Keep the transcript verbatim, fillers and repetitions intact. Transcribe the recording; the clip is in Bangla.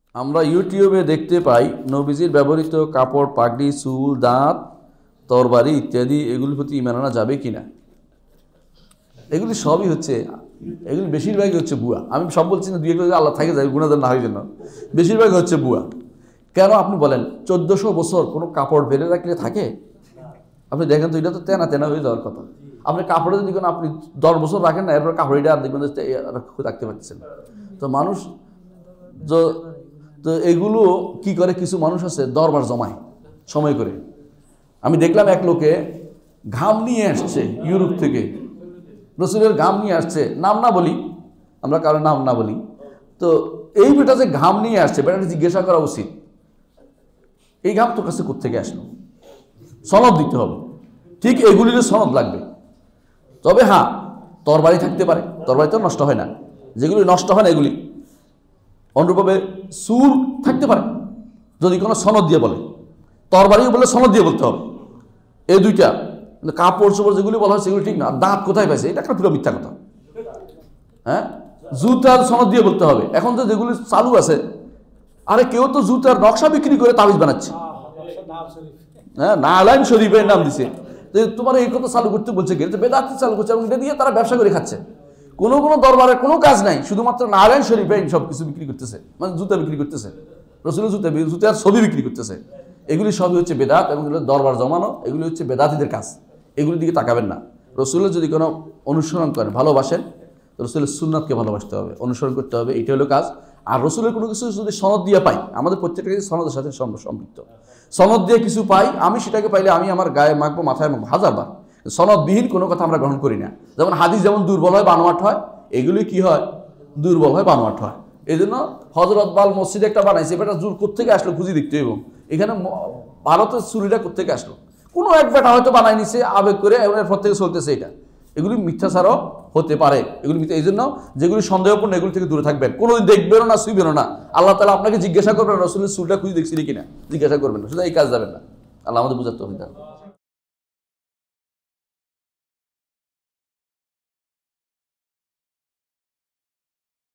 আমরা ইউটিউবে দেখতে পাই নবীজির ব্যবহৃত কাপড়, পাগড়ি, চুল, দাঁত, তরবারি ইত্যাদি এগুলির প্রতি ঈমান আনা যাবে কিনা? এগুলি সবই হচ্ছে, এগুলি বেশিরভাগই হচ্ছে বুয়া। আমি সব বলছি না, দুই একটা আল্লাহ থাকে যায় গুণাদার না হয় জন্য, বেশিরভাগ হচ্ছে বুয়া। কেন আপনি বলেন? চোদ্দশো বছর কোনো কাপড় বেঁধে রাখলে থাকে? আপনি দেখেন তো, এটা তো তেনা তেনা হয়ে যাওয়ার কথা। আপনি কাপড়ে যদি কোনো আপনি দশ বছর রাখেন না, এরপর কাপড় এটা আর দেখবেন রাখতে পারতেছেন। তো মানুষ তো এগুলো কি করে, কিছু মানুষ আছে দরবার জমায় সময় করে। আমি দেখলাম এক লোকে ঘাম নিয়ে আসছে ইউরোপ থেকে, রসুলের ঘাম নিয়ে আসছে, নাম না বলি, আমরা কারো নাম না বলি। তো এই বেটা যে ঘাম নিয়ে আসছে, বেটাটা জিজ্ঞাসা করা উচিত, এই ঘাম তোর কাছে কোত্থেকে আসলো? সনদ দিতে হবে। ঠিক এগুলির সনদ লাগবে। তবে হ্যাঁ, তরবারি থাকতে পারে, তরবারি তো নষ্ট হয় না, যেগুলি নষ্ট হয় না এগুলি। অনুরূপভাবে সুর থাকতে পারে যদি কোনো সনদ দিয়ে বলে, তরবারিও বলে সনদ দিয়ে বলতে হবে। এই দুইটা। কাপড় চোপড় যেগুলি বলা হয় সেগুলি ঠিক না। দাঁত কোথায় পাইছে, এটা একটা পুরো মিথ্যা কথা। হ্যাঁ, জুতার সনদ দিয়ে বলতে হবে। এখন তো যেগুলি চালু আছে, আরে কেউ তো জুতার নকশা বিক্রি করে তাবিজ বানাচ্ছে। হ্যাঁ, নালাইন শরীফের নাম দিছে। তোমার এই কথা চালু করতে বলছে কে? বেদাতি চালু করছে, এবং এটা দিয়ে তারা ব্যবসা করে খাচ্ছে। কোনো কোনো দরবারের কোনো কাজ নাই, শুধুমাত্র নারায়ণ শরীফে সব কিছু বিক্রি করতেছে, মানে জুতা বিক্রি করতেছে, রসুলের জুতা জুতার ছবি বিক্রি করতেছে। এগুলি সবই হচ্ছে বেদাত, এবং এগুলো দরবার জমানো, এগুলি হচ্ছে বেদাতিদের কাজ। এগুলির দিকে তাকাবেন না। রসুলের যদি কোনো অনুসরণ করেন, ভালোবাসেন, রসুলের সুন্নাতকে ভালোবাসতে হবে, অনুসরণ করতে হবে, এইটা হলো কাজ। আর রসুলের কোনো কিছু যদি সনদ দিয়ে পাই, আমাদের প্রত্যেকটা কিছু সনদের সাথে সম্পৃক্ত। সনদ দিয়ে কিছু পাই, আমি সেটাকে পাইলে আমি আমার গায়ে মাখবো, মাথায় মাখবো হাজারবার। সনদবিহীন কোনো কথা আমরা গ্রহণ করি না। যেমন হাদিস যেমন দুর্বল হয়, বানোয়াট হয়, এগুলি কি হয়? দুর্বল হয়, বানোয়াট হয়। এই জন্য হজরত বাল মসজিদে একটা বানাইছে, এটা জোর কোত্থেকে আসলো খুঁজে দেখতে এবং এখানে ভারতের চুরিটা কোত্থেকে আসলো? কোনো এক বেটা হয়তো বানাই নিছে আবেগ করে, এরপর থেকে চলতেছে এটা। এগুলি মিথ্যাচারও হতে পারে, এগুলি মিথ্যা। এই জন্য যেগুলি সন্দেহপূর্ণ এগুলি থেকে দূরে থাকবেন। কোনোদিন দেখবেনও না, শুইবেনও না। আল্লাহ তাআলা আপনাকে জিজ্ঞাসা করবেন রসুলের চুলটা খুঁজে দেখছিলি কিনা, জিজ্ঞাসা করবেন না, শুধু এই কাজ যাবেন না। আল্লাহ আমাদের বুঝাতে হবে।